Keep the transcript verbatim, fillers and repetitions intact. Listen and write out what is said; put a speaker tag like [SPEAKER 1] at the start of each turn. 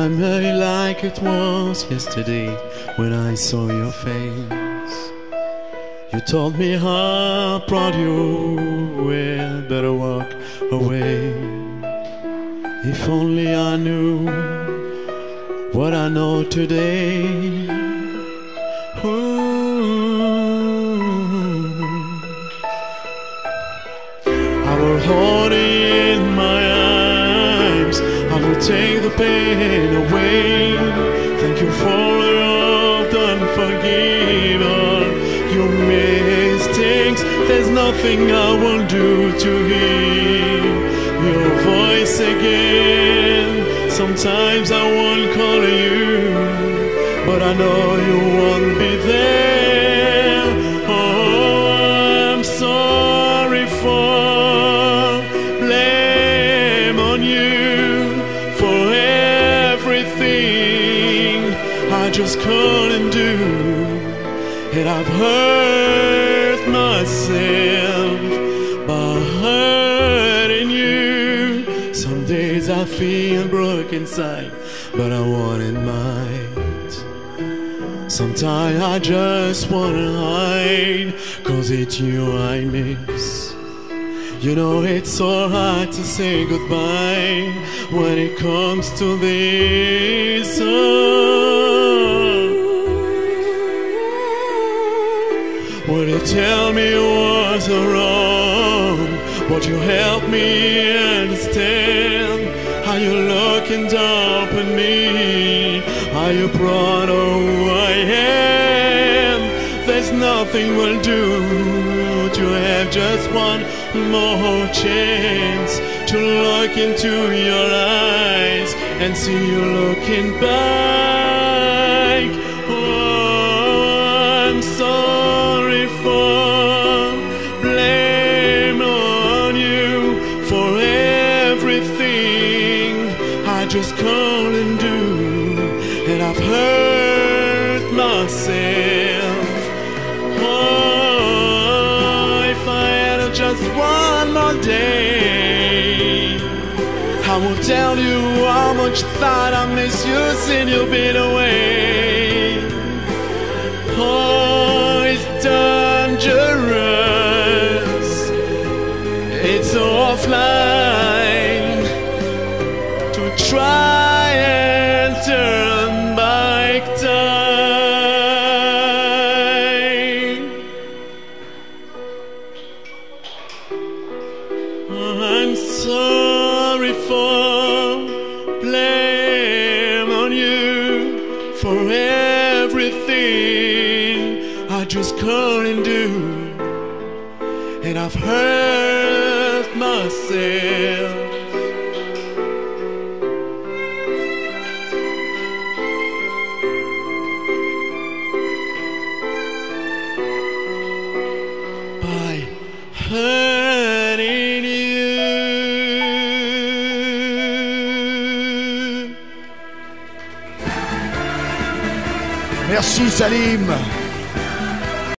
[SPEAKER 1] memory like it was yesterday when I saw your face. You told me how proud you were, better walk away. If only I knew what I know today. Ooh. I will hold it in my arms, I will take the pain away. Thank you for all done, forgive all your mistakes. There's nothing I won't do to hear your voice again. Sometimes I won't call you, but I know you won't be there. Oh, I'm sorry for blame on you for everything I just couldn't do. And I've hurt myself by hurting you. Some days I feel broken inside, but I want it might. Sometimes I just wanna hide, cause it's you I miss. You know it's so hard to say goodbye when it comes to this. Oh. Would you tell me it was wrong, but you helped me understand how you're looking down on me, how you're proud of who I am. There's nothing we'll do to have just one more chance to look into your eyes and see you looking back. Oh, I'm sorry for blame on you for everything I just couldn't do, and I've hurt myself. Oh, if I had just one more day, I will tell you how much thought I miss you since you've been away. Oh, it's dangerous, it's offline to try and turn back time. I'm sorry for blame on you for everything I just couldn't do, and I've hurt myself. By hurting you.
[SPEAKER 2] Merci Salim.